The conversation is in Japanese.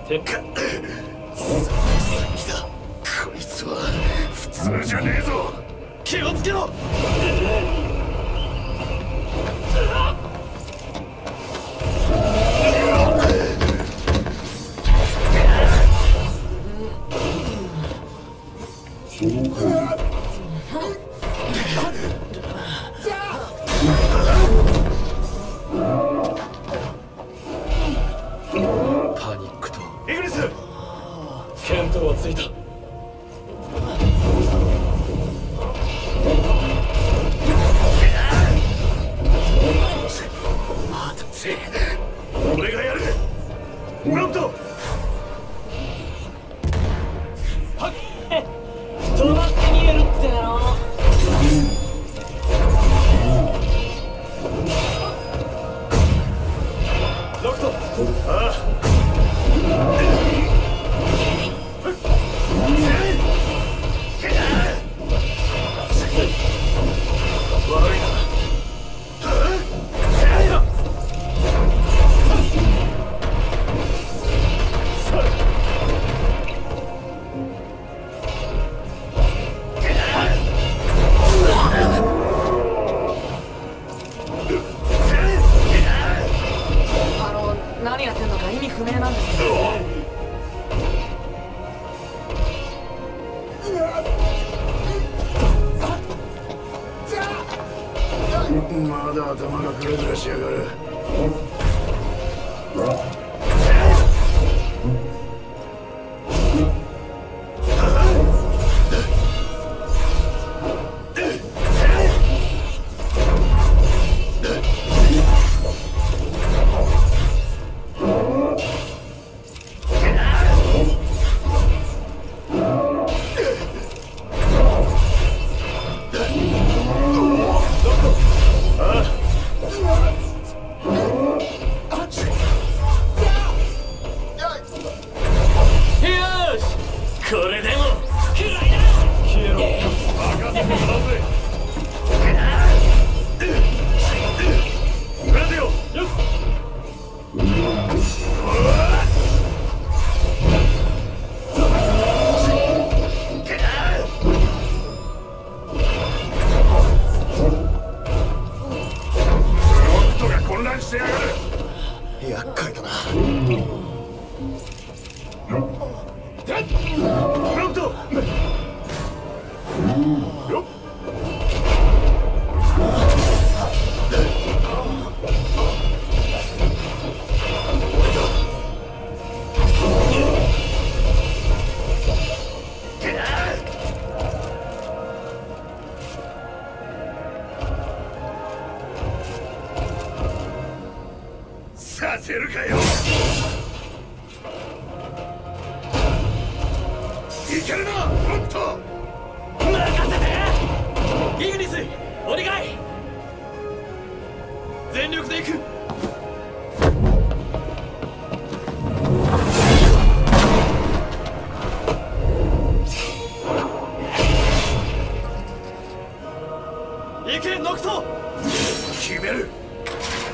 てか先だ。こいつは普通じゃねえぞ。気をつけろ。パニックとイグニス見当はついた。俺がやる。ブラントはっ止まって逃げるっての。ロクト。ああ悪いな。 何やってんのか意味不明なんですけど。 まだ頭がグラグラしやがる。これでもくらいだ。消えろ。任せてもらうぜ。グラディオよっ。ロクトが混乱してやがる。厄介だな。ブラントよっ。させるかよ。いけるな、ロット。任せてイグニス、お願い。全力で行く。行けノクト。決める。